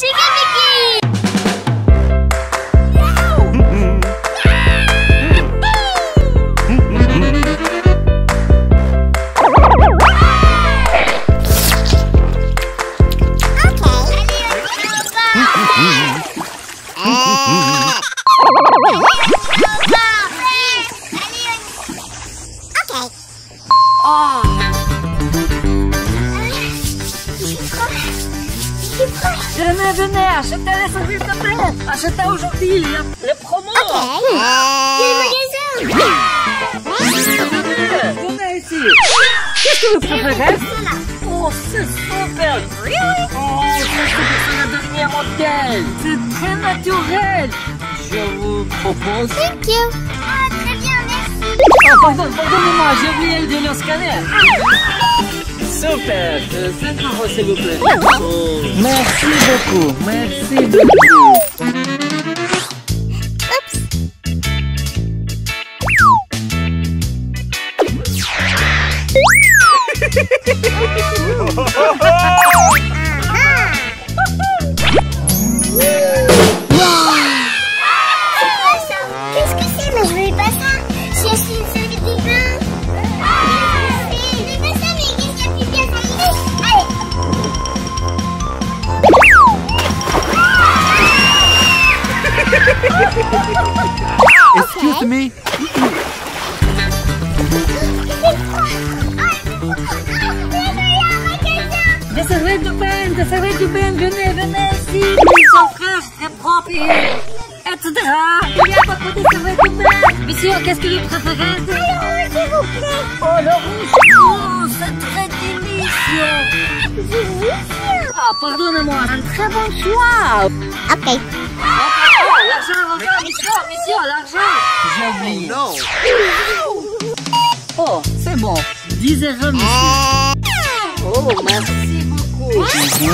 Shigemiki. Venez, achetez les services de paix. Achetez aujourd'hui les promos. Il y a le magasin. Venez ici. Qu'est-ce que vous préférez? Oh, c'est super. Oh, c'est le dernier modèle. C'est très naturel. Je vous propose. Thank you. Ah, très bien, merci. Oh, pardonnez-moi, j'ai oublié de le scanner. Super, 5 euros s'il vous plaît. Oh. Merci beaucoup, merci beaucoup. Qu'est-ce que c'est? Mais je veux pas ça. Si je suis une serviette de bain. Je veux pas ça, mais qu'est-ce qu'il y a plus bien ça? Allez. Excuse me. Des serviettes de bain, venez ici. Ils sont fraîches, très propres, etc. Il y a pas que des serviettes de bain. Monsieur, qu'est-ce que vous préférez? Le rouge, s'il vous plaît. Oh, le rouge, oh, c'est très délicieux. Délicieux. Ah, pardonnez-moi, un très bon choix. Ok. Oh, l'argent, monsieur, l'argent. J'ai oublié. Non. Oh, c'est bon. 10 euros, monsieur. Oh, merci beaucoup.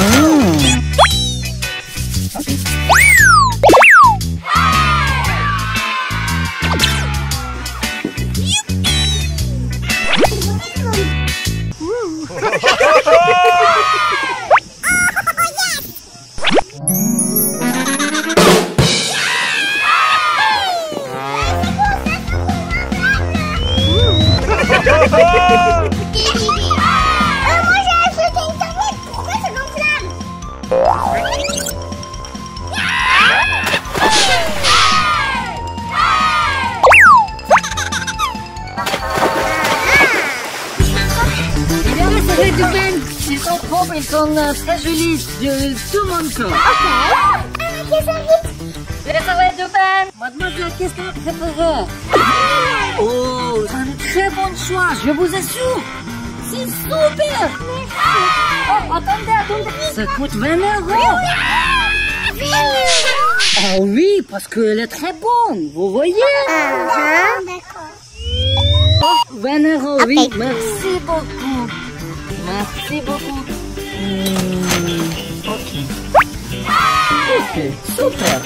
Moi j'ai acheté une tablette. Pourquoi c'est gonflable? Eh bien, les serviettes de bain, ils sont propres, ils sont très jolis. Tout le monde peut. Qu'est-ce que Les serviettes de bain. Mademoiselle, qu'est-ce que vous préférez? Oh, c'est un très bon choix, je vous assure. C'est super. Oh, attendez. Ça coûte 20 euros. Oh oui, parce qu'elle est très bonne, vous voyez? D'accord. Oh, 20 euros, oui. Ok. Merci beaucoup. Merci beaucoup. Ok, super.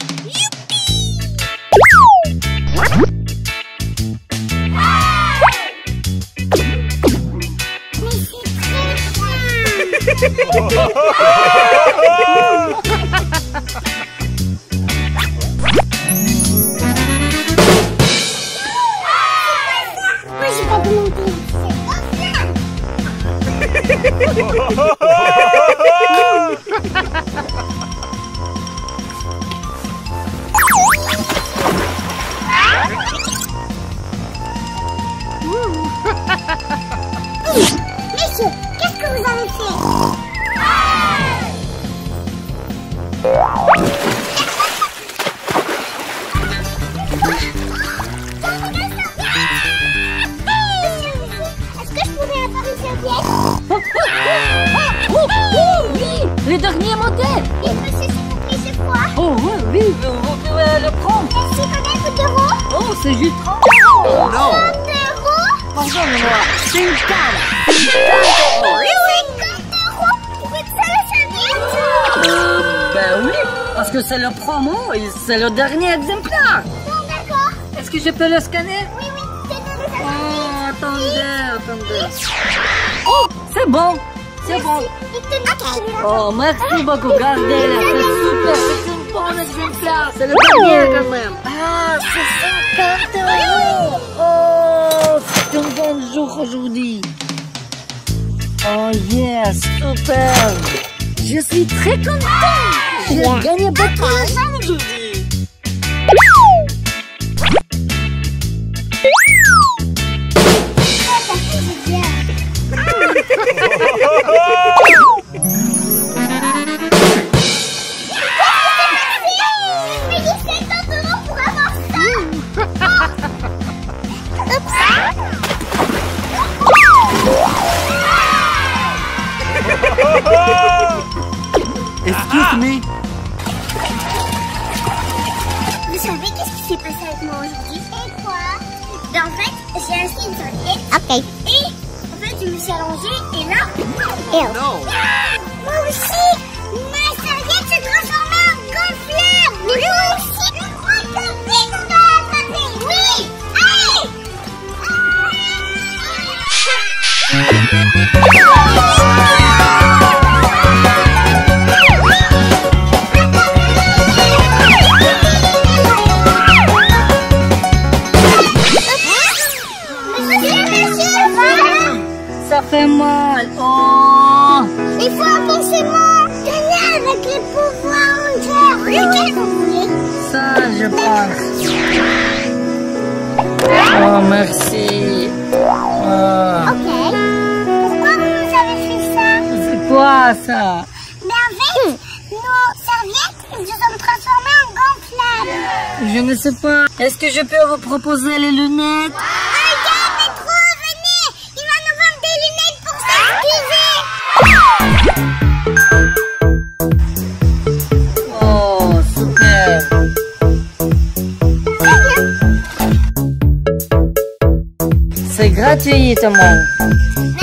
Moi j'ai pas demandé. Messieurs, qu'est-ce que vous avez fait? Est-ce que je pourrais avoir une serviette? Oui, le dernier modèle. Et monsieur, s'il vous plaît, c'est quoi? Oh oui, vous pouvez le prendre. Est-ce que combien coûte d'euros? Oh, c'est juste 30 euros. Non. 30 euros? Pardonnez-moi, c'est une canne. 50 euros pour une seule serviette? Ben oui, parce que c'est le promo et c'est le dernier exemplaire. Bon, d'accord. Est-ce que je peux le scanner? Oui, tenez les Oh, attendez. Oh, c'est bon. C'est bon. Ok. Oh, merci beaucoup. Gardez-la. C'est super. C'est un bon exemplaire. C'est le dernier quand même. Ah, c'est 50 €. Oh, c'est un bon jour aujourd'hui. Oh yes, super. Je suis très content. J'ai gagné beaucoup d'argent aujourd'hui. Excuse me. Vous savez qu'est-ce qui s'est passé avec moi aujourd'hui? Et quoi? Ben, en fait, j'ai acheté une serviette. Ok. Et en fait, je me suis allongée et là... Non. Moi aussi, ma serviette s'est transformée en gonflable. Mais moi aussi, je crois que vite on doit l'attraper. Oui. Allez. Ça fait mal. Oh. Il faut forcément tenir avec les pouvoirs en terre. Lequel vous voulez? Ça, je pense. Oh, merci. Oh. Ok. Pourquoi vous avez fait ça? C'est quoi ça? Mais en fait, nos serviettes, elles se sont transformées en gonflables. Je ne sais pas. Est-ce que je peux vous proposer les lunettes? Regarde, Métro, venez. Il va nous vendre des lunettes pour s'excuser. Oh, super. C'est gratuit, tout le monde.